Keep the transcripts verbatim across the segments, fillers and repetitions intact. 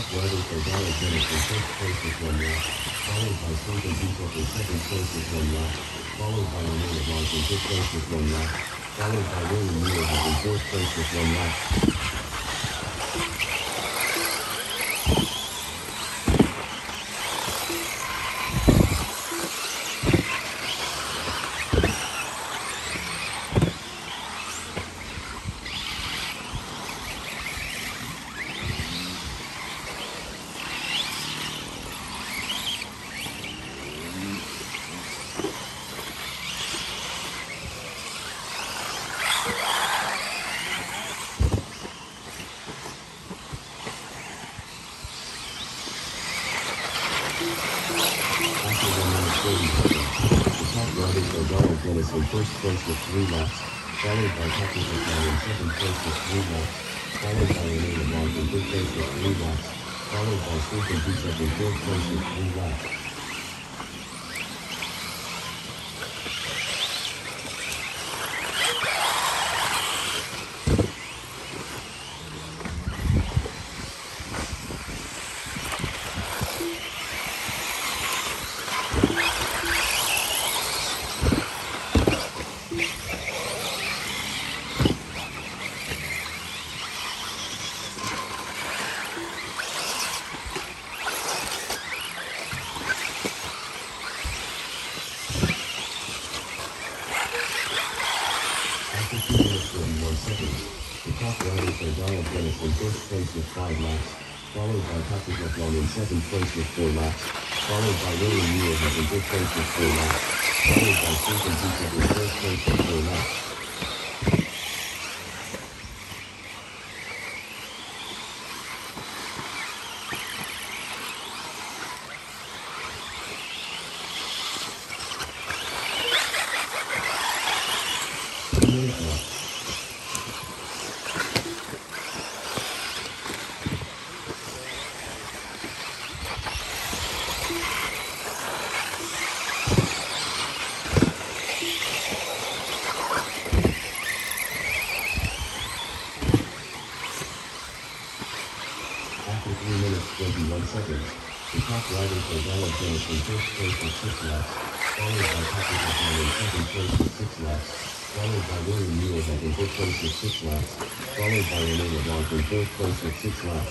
drivers are Donald Dennis in first place with one lap, followed by Stephen Bishop in second place with one lap, followed by Renee LeBlanc in fifth place with one lap, followed by William Muir in fourth place with one lap. Dennis in first place with three laps, followed by Patrick McLeod in second place with three laps, followed by Renee LeBlanc in third place with three laps, followed by Stephen Bishop in fourth place with three laps. In first place with five laps, followed by Patrick McLeod in second place with four laps, followed by William Muir in fifth place with four laps, followed by Stephen Bishop in first place with four laps. Seconds. The top riders are Donald Dennis in first place with six laps, followed by Patrick McLeod in second place with six laps, followed by William Muirhead in fifth place with six laps, followed by Renee LeBlanc in fourth place with six laps.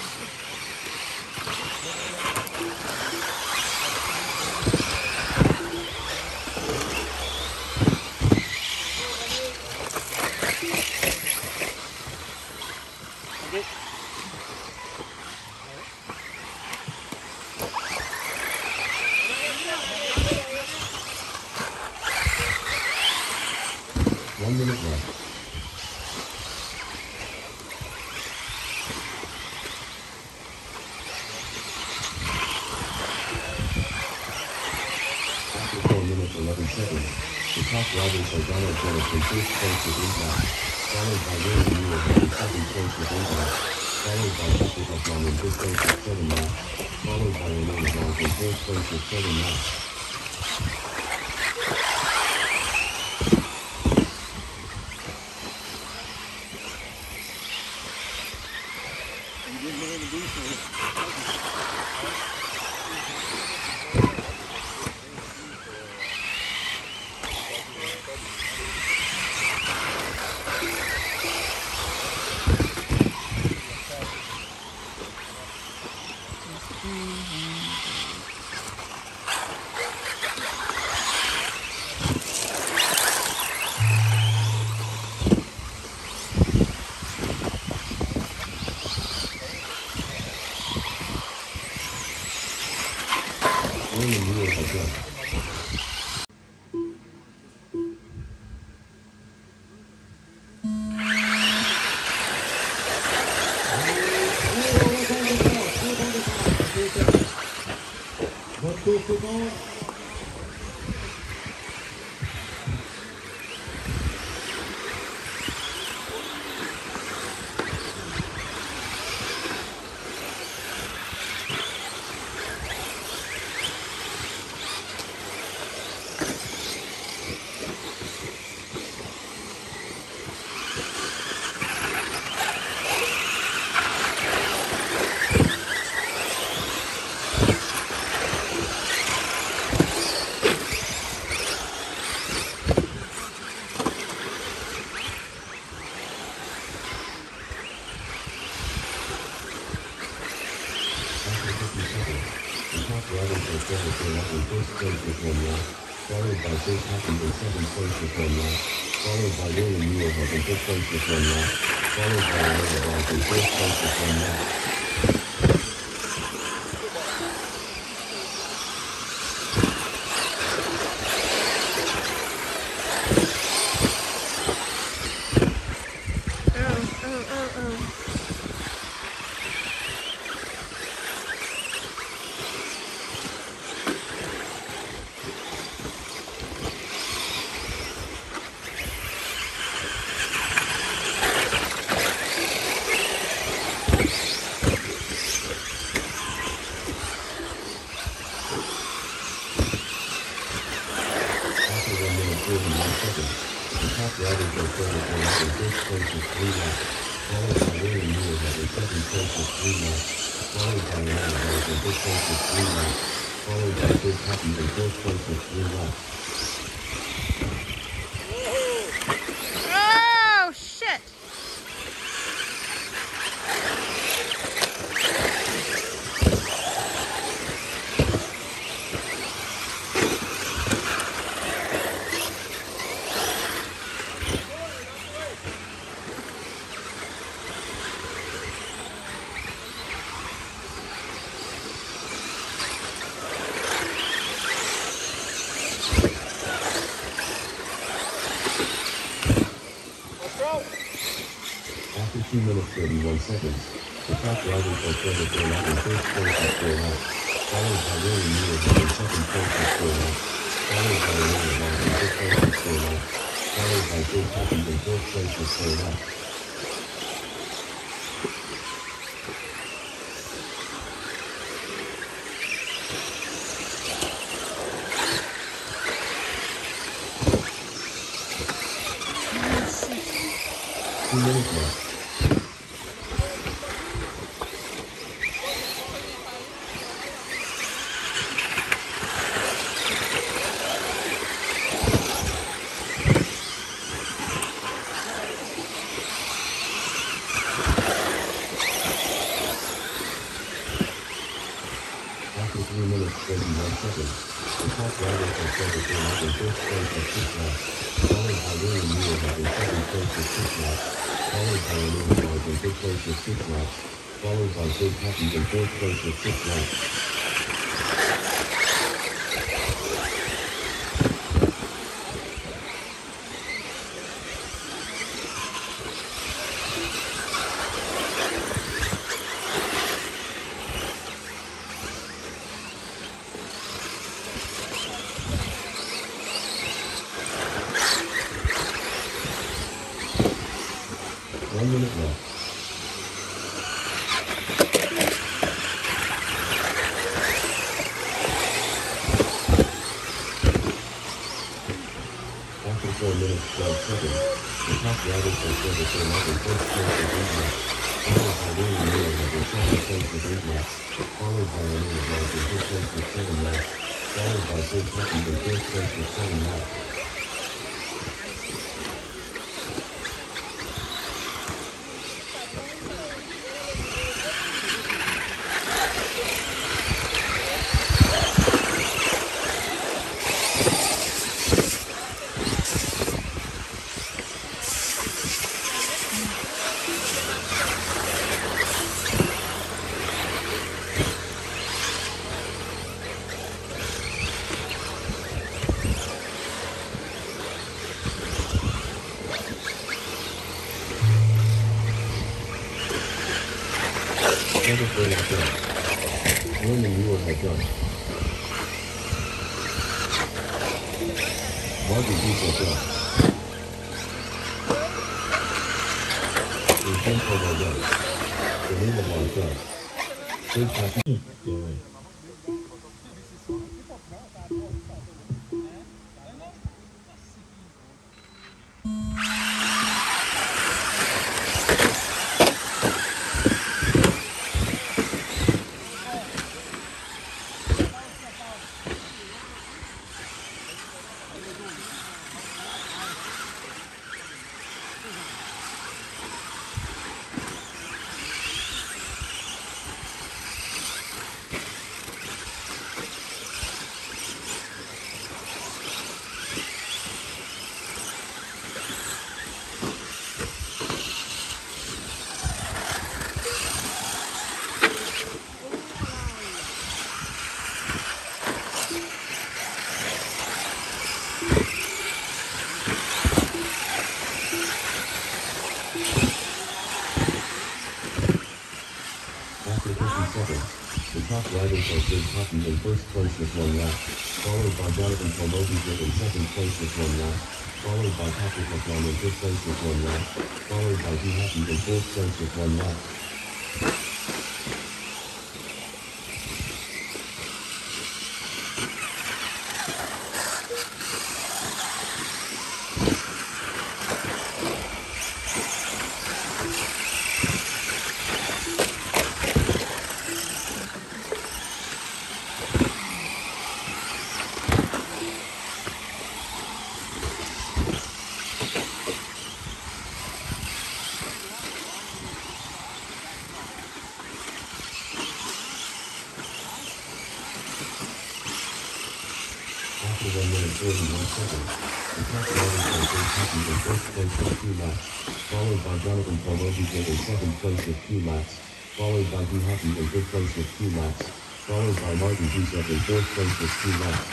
One minute left. After four minutes eleven seconds, the top riders are Donald Dennis in first place with eight laps, followed by William Muir in second place with eight laps, followed by Patrick McLeod in fifth place with seven laps, followed by Renee LeBlanc in fourth place with seven laps. William Muir has left. fifty-seven. The top riders are Trevor Burnett in first place with one lap, followed by Chase Hopkins in second place with one lap, followed by William Newell in fifth place with one lap, followed by Olivia Blanc in fourth place with one lap. Oh, shit. After two minutes thirty-one seconds, the top riders are Trevor Burnett in first place with four laps, followed by William Newell in second place with four laps, followed by Olivia Blanc in fifth place with four laps, followed by Chase Hopkins in fourth place with four laps. Two minutes left. After three minutes thirty-one seconds, the top riders are Trevor Burnett in first place with six laps, followed by William Newell in second place with six laps, followed by Olivia Blanc in fifth place with six laps, followed by Chase Hopkins in fourth place with six laps. One minute left. After four minutes twelve seconds, the top riders are Trevor Burnett in first place with eight laps, followed by William Newell in second place with eight laps, followed by Olivia Blanc in fifth place with seven laps, followed by Chase Hopkins in fourth place with seven laps. Trevor Burnett done. William Newell had done. Margaret Dupont done. Eugene Provo done. Selena Blanc done. Chase Hopkins. drivers are Sid Hockey in first place with one lap, followed by Jonathan Tomogic in second place with one lap, followed by Patrick McClellan in fifth place with one lap, followed by T Happy in fourth place with one lap. After one minute forty-one seconds, the top drivers are Sid Hockey in first place with two laps, followed by Jonathan Tomogic in second place with two laps, followed by T Happy in fifth place with two laps, followed by Martin Bishop in fourth place with two laps.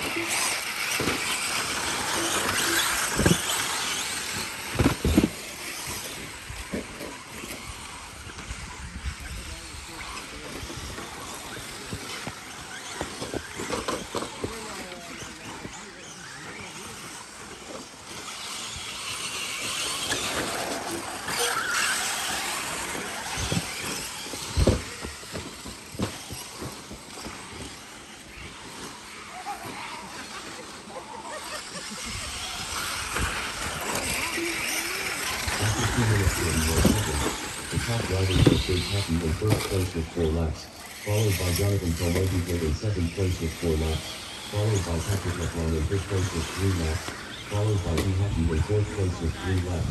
two minutes forty-one seconds, the top drivers are Sid Hockey in first place with four laps, followed by Jonathan Tomogic in second place with four laps, followed by Patrick McClellan in fifth place with three laps, followed by T Happy in fourth place with three laps.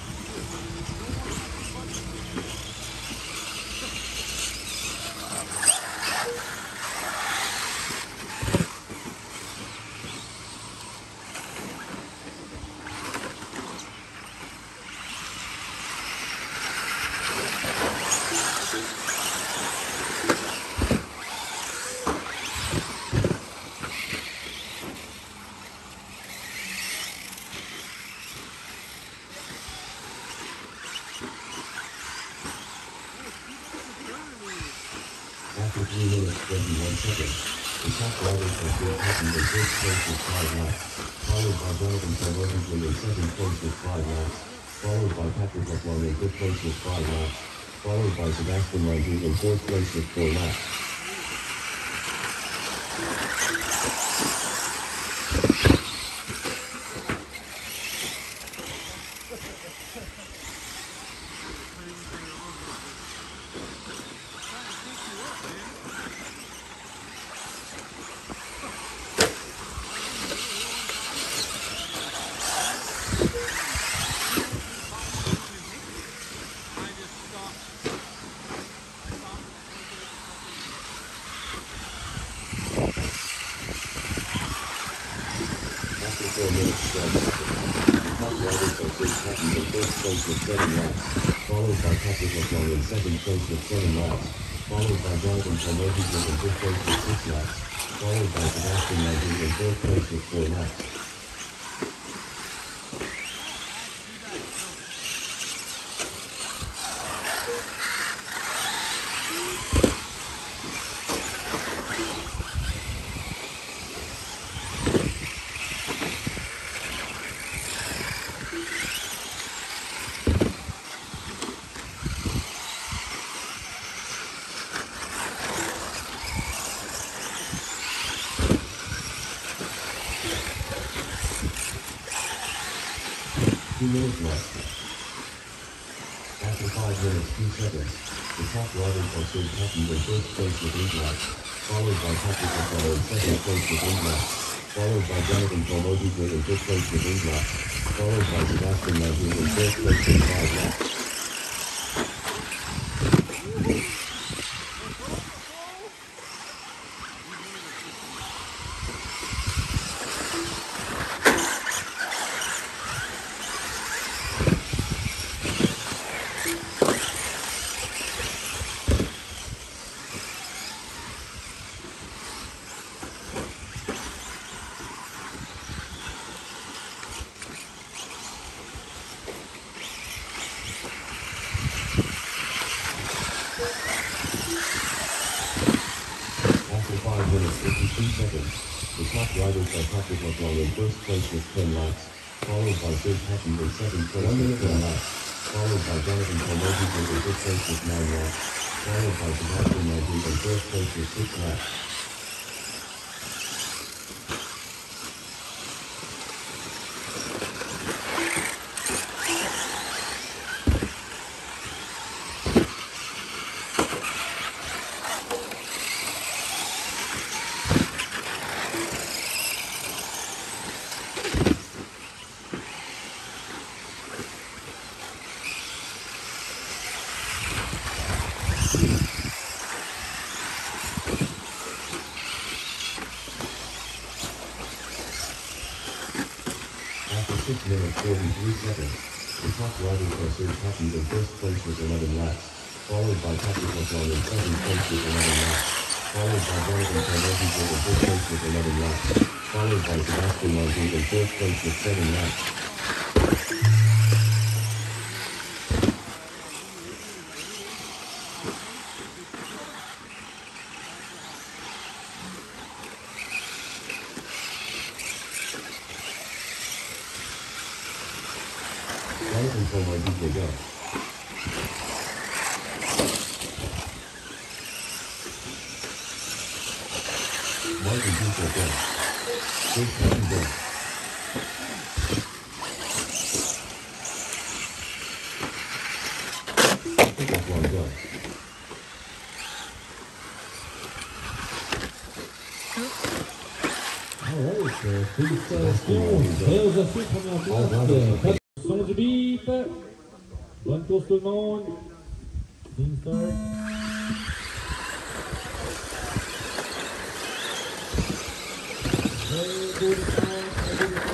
After three minutes twenty-one seconds, the top drivers are Sid Hockey in first place with five laps, followed by Jonathan Tomogic in second place with five laps, followed by Patrick McClellan in fifth place with five laps, followed by Sebastian Lange in fourth place with four laps. four minutes twelve seconds. Top drivers are Sid Hockey in first place with seven laps, followed by Patrick McClellan in second place with seven laps, followed by Jonathan Tomogic in fifth place with six laps, followed by Sebastian Lange in fourth place with four laps. Two minutes left. After five minutes, two seconds, the top drivers are Sid Hockey in first place with eight laps, followed by Patrick McClellan in second place with eight laps, followed by Jonathan Tomogic in fifth place with eight laps, followed by Sebastian Lange in fourth place with five laps. minutes, fifty-two seconds. The top riders are Patrick LeBlanc in first place with ten laps, followed by Sid Packy in second place with ten laps, followed by Jonathan Colmozzi in fifth place with nine laps, followed by Sebastian Maggi in third place with six laps. six minutes, forty-three seconds. The top riders are Sid Packy in first place with eleven laps, followed by Patrick LeBlanc in second place with eleven laps, followed by Jonathan Colmozzi in third place with eleven laps, followed by Sebastian Maggi in fourth place with seven laps. Jonathan Colmozzi will go. Martin Duke will go. Sid Packy go. Patrick LeBlanc go. Alright, euh, félicitations, très aussi, première place. Son du bip. Bonne course tout le monde. Clean start. Très beau départ, très beau départ.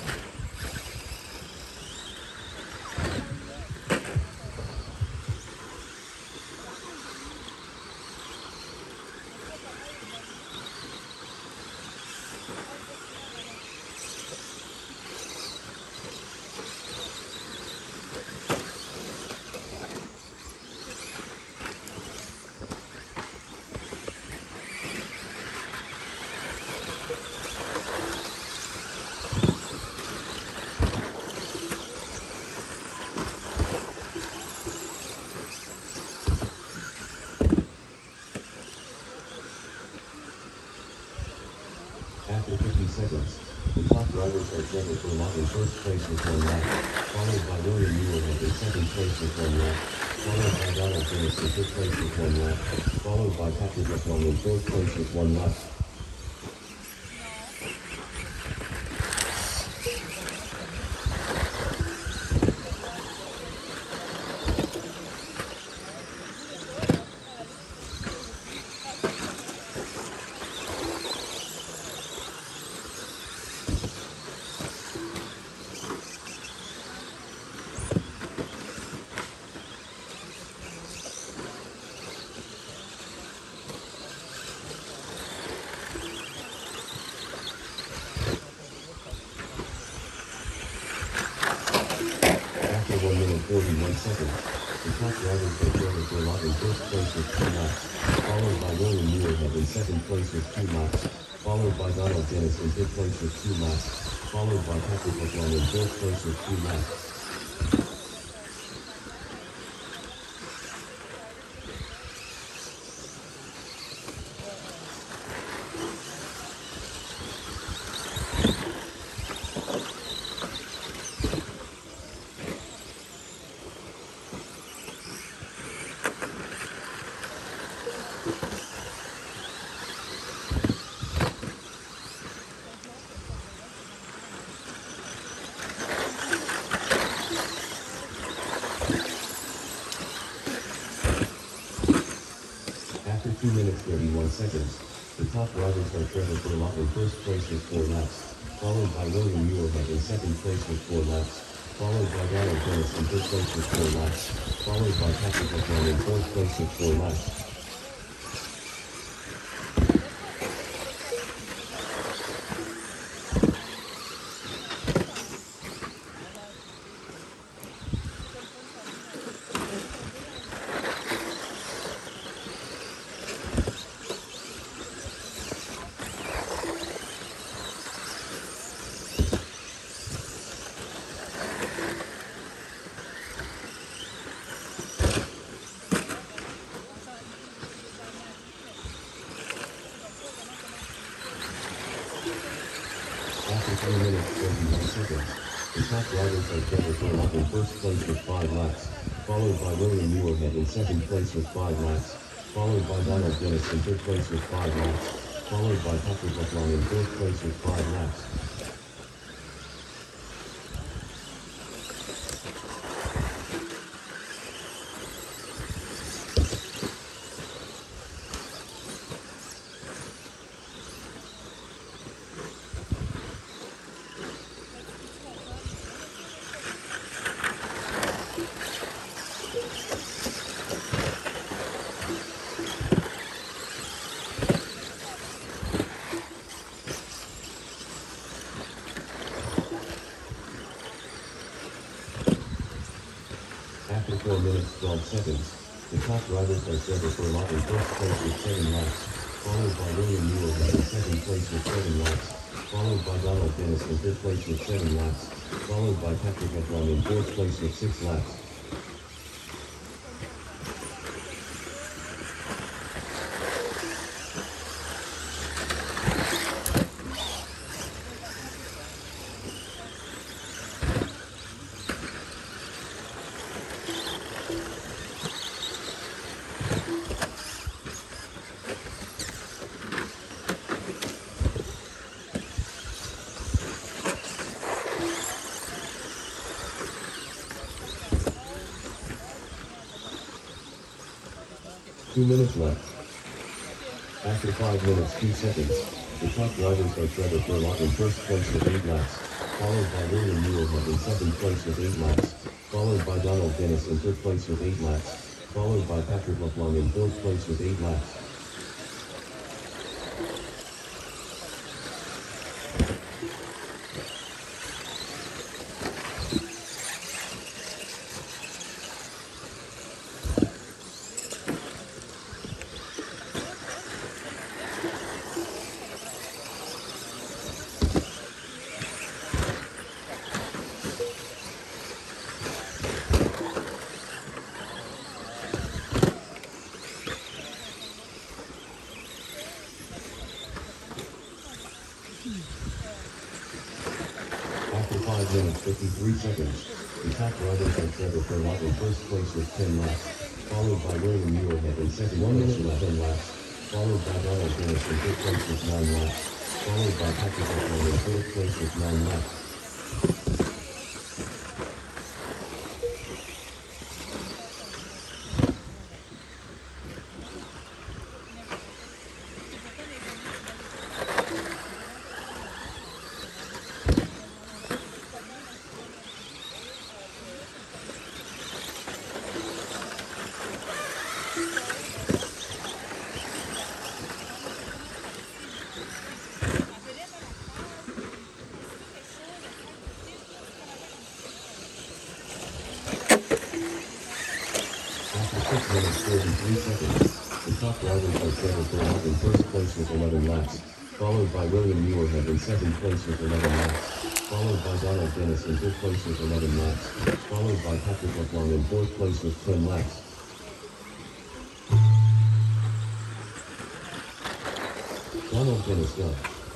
After fifty seconds, the top riders are Trevor Vermont in first place with one lap, followed by William Muirhead in second place with one lap, followed by Donald Dennis in fifth place with one lap, followed by Patrick LeBlanc in fourth place with one lap. one minute forty-one seconds. The top riders are Trevor Vermont in first place with two laps, followed by William Muirhead in second place with two laps, followed by Donald Dennis in fifth place with two laps, followed by Patrick LeBlanc in fourth place with two laps. two minutes thirty-one seconds. The top riders are Trevor Vermont in first place with four laps, followed by William Muirhead in second place with four laps, followed by Donald Dennis in third place with four laps, followed by Patrick LeBlanc in fourth place with four laps. After three minutes, twenty-one seconds, the top riders are Trevor Furlong in first place with five laps, followed by William Muirhead in second place with five laps, followed by Donald Dennis in third place with five laps, followed by Patrick Laflamme in fourth place with five laps. After four minutes, twelve seconds, the top riders are Trevor Furlong in first place with seven laps, followed by William Muirhead in second place with seven laps, followed by Donald Dennis in third place with seven laps, followed by Patrick Laflamme in fourth place with six laps. Two minutes left. After five minutes, two seconds, the top riders are Trevor Furlong in first place with eight laps, followed by William Muirhead in second place with eight laps, followed by Donald Dennis in third place with eight laps, followed by Patrick Laflamme in fourth place with eight laps. After five minutes, fifty-three seconds, the top riders are Trevor Furlong in first place with ten laps, followed by William Muirhead in second place with ten laps, followed by Donald Dennis in third place with nine laps, followed by Patrick Laflamme in fourth place with nine laps. six minutes, forty-three seconds, the top riders are Trevor Furlong in first place with eleven laps, followed by William Muirhead in second place with eleven laps, followed by Donald Dennis in third place with eleven laps, followed by Patrick Laflamme in fourth place with ten laps. Donald Dennis go.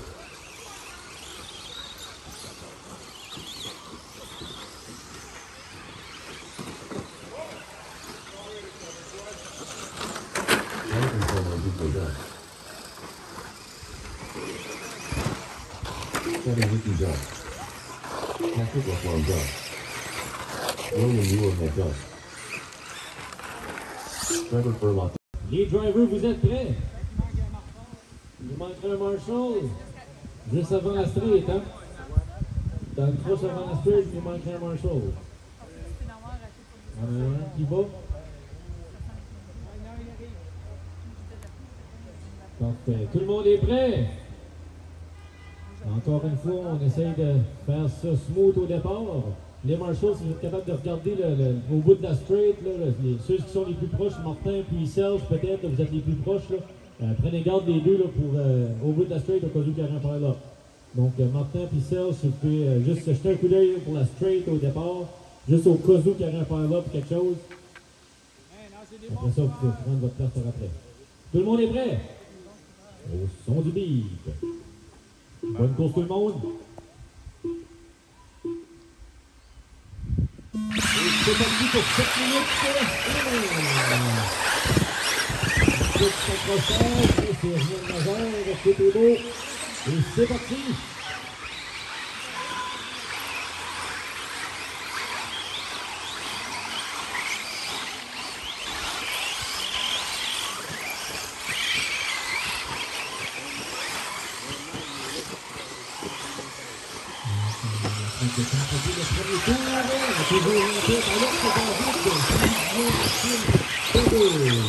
Kevin Ricky done. Patrick Laflamme done. William Muirhead done. Trevor Furlong. Les drivers, vous êtes prêts? Il manquera un Marshall. Juste avant la straight, hein? Dans le cross avant la straight, il manquera un Marshall. On a un qui va. Parfait. Tout le monde est prêt? Encore une fois, on essaye de faire ça smooth au départ. Les Marshalls, si vous êtes capable de regarder le, le, au bout de la straight, là, les, ceux qui sont les plus proches, Martin puis Serge, peut-être, vous êtes les plus proches. Là, euh, prenez garde des deux là, pour, euh, au bout de la straight, au cas où il y a rien par là. Donc, euh, Martin puis Serge, si vous pouvez euh, juste jeter un coup d'œil pour la straight au départ, juste au cas où il y a rien par là pour quelque chose. Après ça, vous pouvez prendre votre place par après. Tout le monde est prêt? Au son du beat. Bonne course tout le monde. C'est parti pour sept minutes. Petit accrochage, c'est rien de majeur, tout est beau. Et c'est parti. Le premier tour, toujours orienté à l'autre David, David,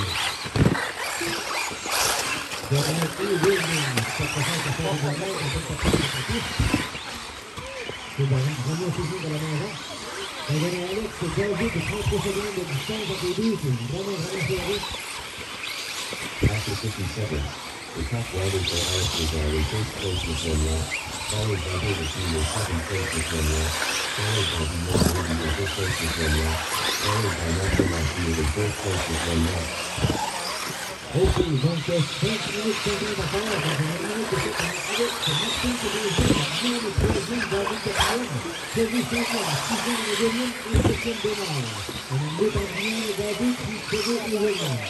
Derrière et Williams, ça présente à faire des erreurs, on peut pas faire de partie. C'est vraiment toujours dans la maison. On va dans Alex, c'est David de trente-trois secondes de distance entre les deux, c'est vraiment vraiment serré. After fifty seconds, the top riders are Alex are in first place with one lap, followed by David in the second place with one lap, followed by Bjorn Woody in fifth place with one lap, followed by Michael Matthew in fourth place with one lap. Ok, donc cinq minutes cinquante à faire, donc on a une minute de sept minutes, c'est Maxime qui est deuxième, Guillaume est troisième, David quatrième, Kevin cinquième, sixième et deuxième et septième Bénard. On a une minute en Guillaume et David, puis Kevin et Williams.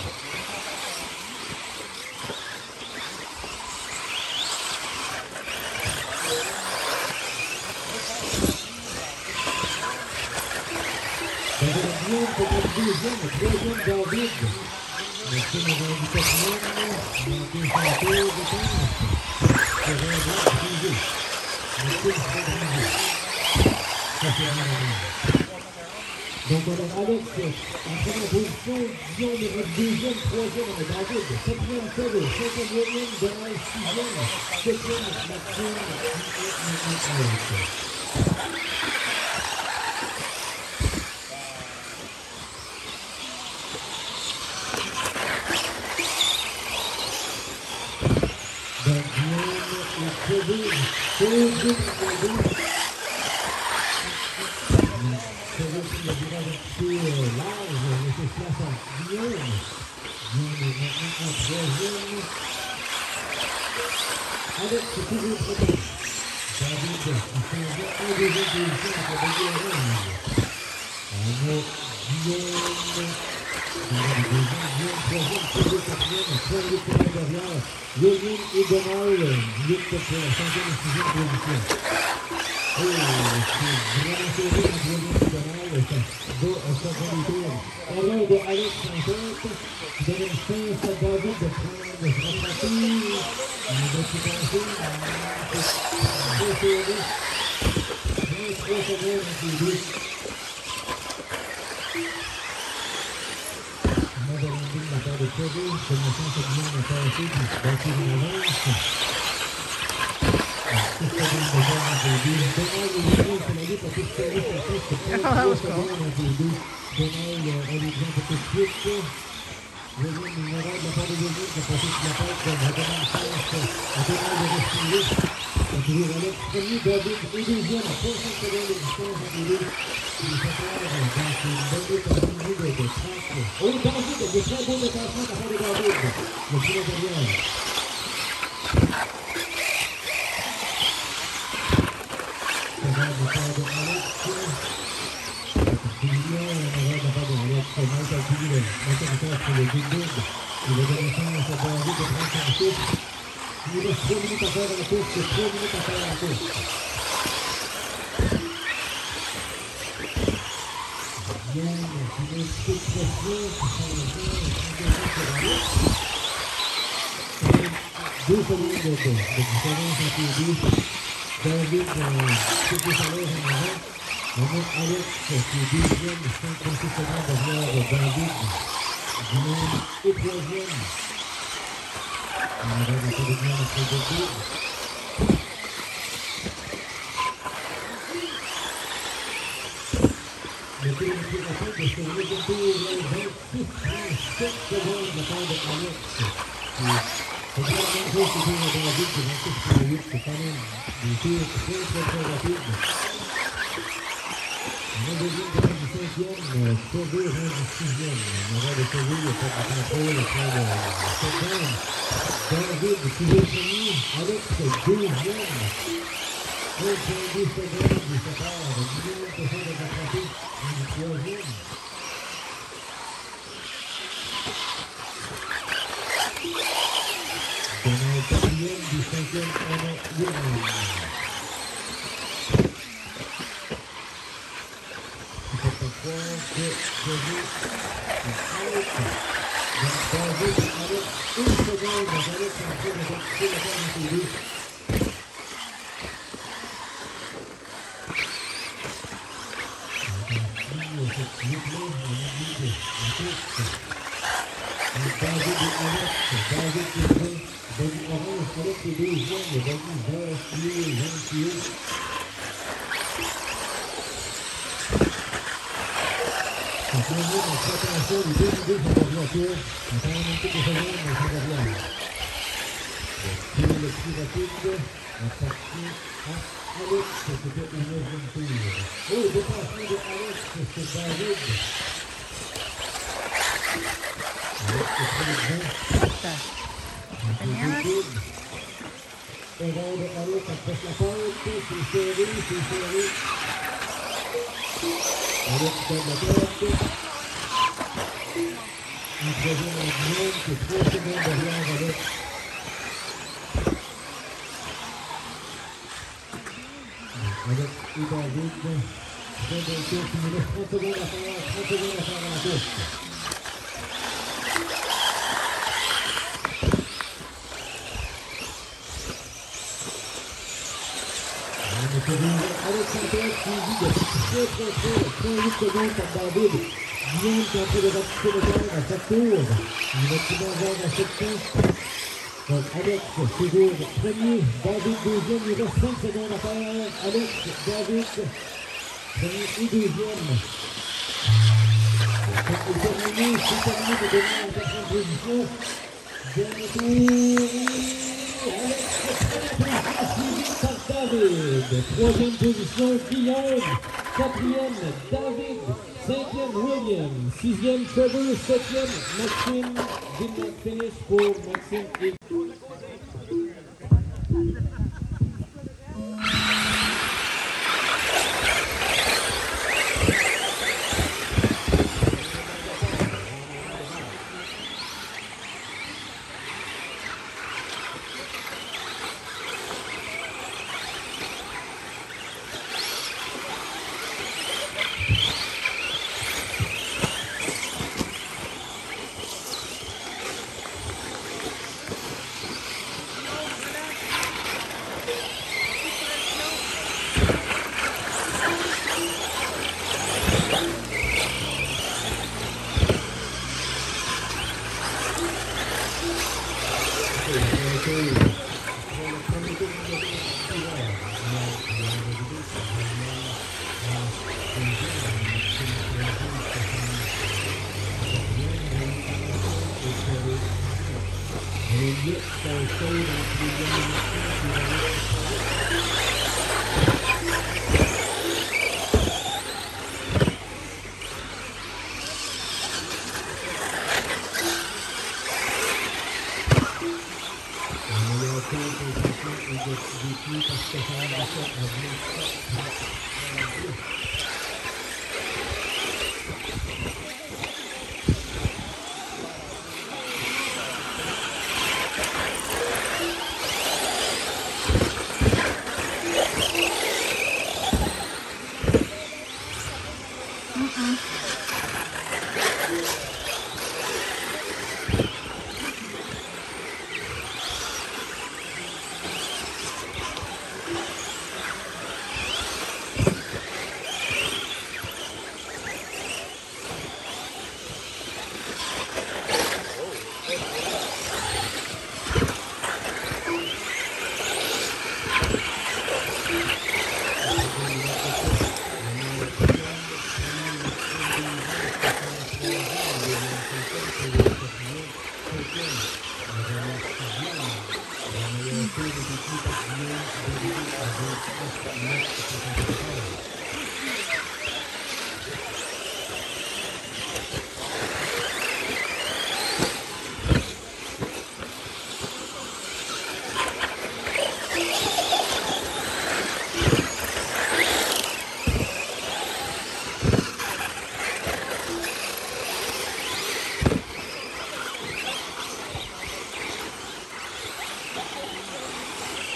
David Guillaume peut être deuxième, troisième David. Maxime est rendu quatrième, Martin Santé, je pense. C'est vraiment brisé. Maxime sera brisé. Ça c'est vraiment. Donc on a Alex en première position, Guillaume est deuxième, troisième, on a David, quatrième Kevin, cinquième William, Bernard sixième, septième Maxime, huitième. Kevin, Kevin, Kevin, Kevin qui a duré un petit peu large, laissé place à Guillaume. Guillaume est maintenant en troisième. Alex est toujours premier. David qui fait un deuxième position avec la deuxième orange. On a Guillaume. Guillaume, Guillaume, troisième, Kevin, quatrième, premier point derrière. William et Donald, lutte pour la cinquième et sixième position. Oh, c'est vraiment serré entre William et Donald, ça va à chacun des tours. Erreur de Alex en tête, qui donne une chance à David de prendre, de se rattraper, de se penser, c'est très serré. vingt-trois secondes entre les deux. Mauvais landing de la part de Kevin, connaissant que Guillaume est passé, puis il se bâtit en avance. six secondes de temps entre les deux. Donald et William, c'est la lutte à toute série, ça fait que trente-trois secondes entre les deux. Donald a les gens un peu plus vite. William, une erreur de la part de William qui a passé sur la tête, donc on donne une chance à Donald de respirer. C'est toujours Alex, premier, David et deuxième, à soixante secondes de distance entre les deux. Il fait peur, donc c'est une bonne lutte à la de de trente. Oh, David, il y a très bon dépassement de la part de David. Le plus intérieur. C'est bon de la part de Alex. C'est mignon, la erreur de la part de Alex. C'est mal calculé. L'interrupteur pour le Big Big. Il va donner chance à David de prendre son souffle. Il reste trois minutes à faire dans la course, c'est trois minutes à faire dans la course. Guillaume, qui met une petite pression, qui s'en va faire, qui s'en va faire sur la route. Deux secondes de, de, de différence entre les deux. David, euh, tout le salaire en avant. On a Alex, qui est deuxième, cinquante-six secondes derrière David. Guillaume est troisième. On va voir un peu de bien après le tour. Le tour le plus rapide de ce deuxième tour, vingt-six trente-sept secondes de la part de Alex. C'est pas la même chose que pour David, c'est vingt-six trente-huit, c'est quand même des tours très très très rapides. On a William qui rend du cinquième, Sauvé rend du sixième. On va de Sauvé, il a fait du contrôle après le septembre. David, toujours premier, Alex, deuxième. deux secondes du séparent. Guillaume qui essaie de rattraper du troisième. Dans le quatrième du cinquième, Anna Williams. Il faut pas croire que David est out. Donc David avec une seconde, Alex est en train de récupérer la barre entre les deux. Cette lutte-là, on oublie de la course. Donc David et Alex, David qui est prêt. David Orange, Alex est deuxième, le David vert, Skier, Jean Skier. On peut dire qu'on fait attention, les deux idées sont derrière la course. On prend une petite seconde, mais ils sont derrière. Skier le plus rapide, on partit à Alex, c'était au neuvième tour. Oh, le dépassement de Alex, c'est David. Alex est très bien. Erreur de Alex, on passe la porte, c'est serré, c'est serré. Alex donne la tête. Un troisième à Guillaume, qui est trois secondes derrière Alex. Alex et David, fin de course, il nous laisse trente secondes à faire, trente secondes à faire dans la course. Alex en tête, suivi de très très très trente-huit secondes par David. Guillaume qui est en train de rattraper le temps à sept tours. Il va tout voir dans cette fin. Donc Alex, toujours premier, David deuxième, il reste cinq secondes à faire. Alex, David, premier et deuxième. C'est terminé, c'est terminé de donner en quatrième position. Dernier tour, Alex, première position, suivi par David. Troisième position, Guillaume. Quatrième, David. Cinquième, William. Sixième, Trevor. Septième, Maxime. Did not finish pour Maxime et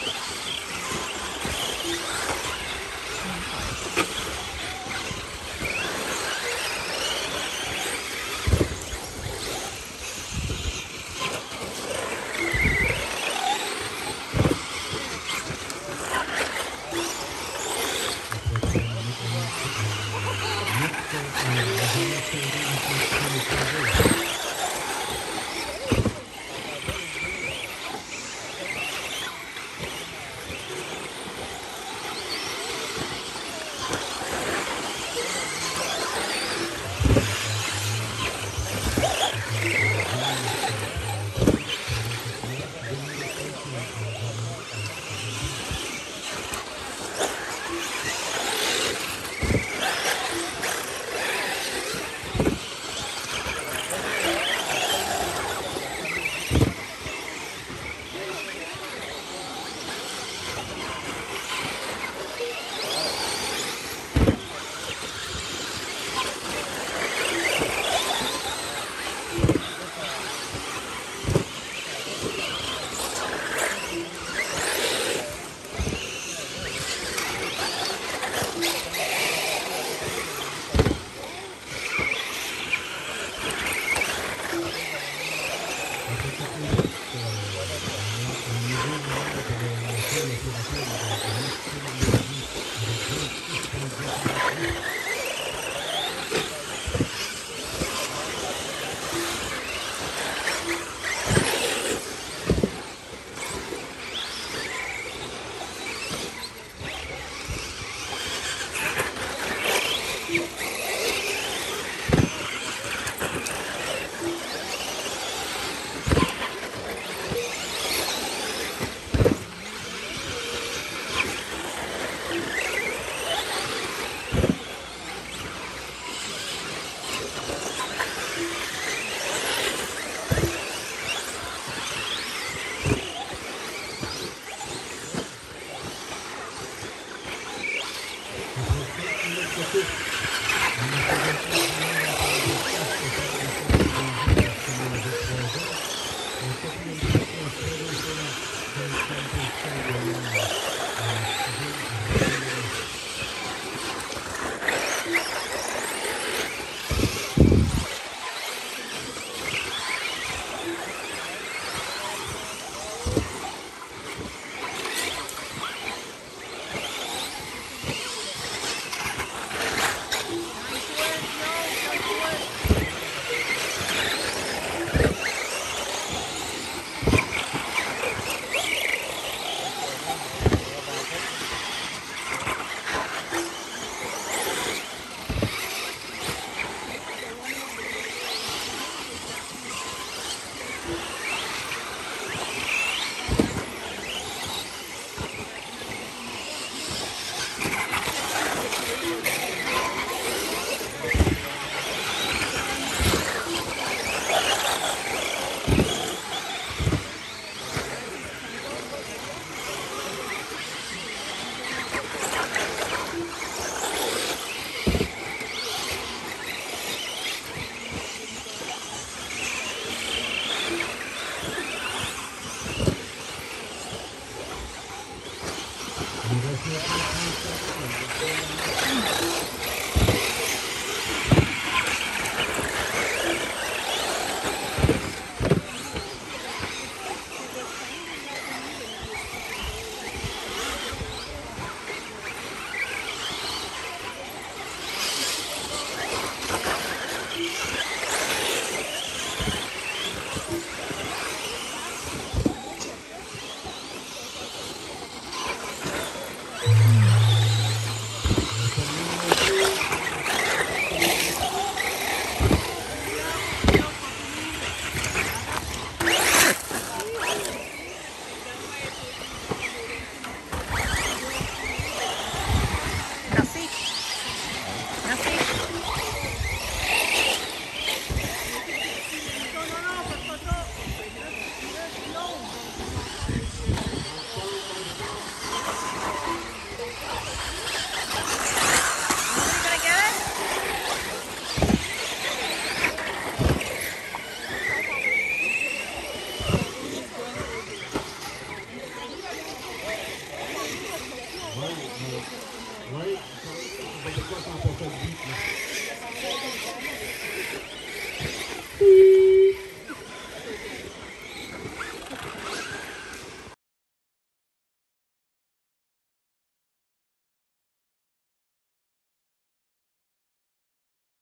Il reste un peu de temps.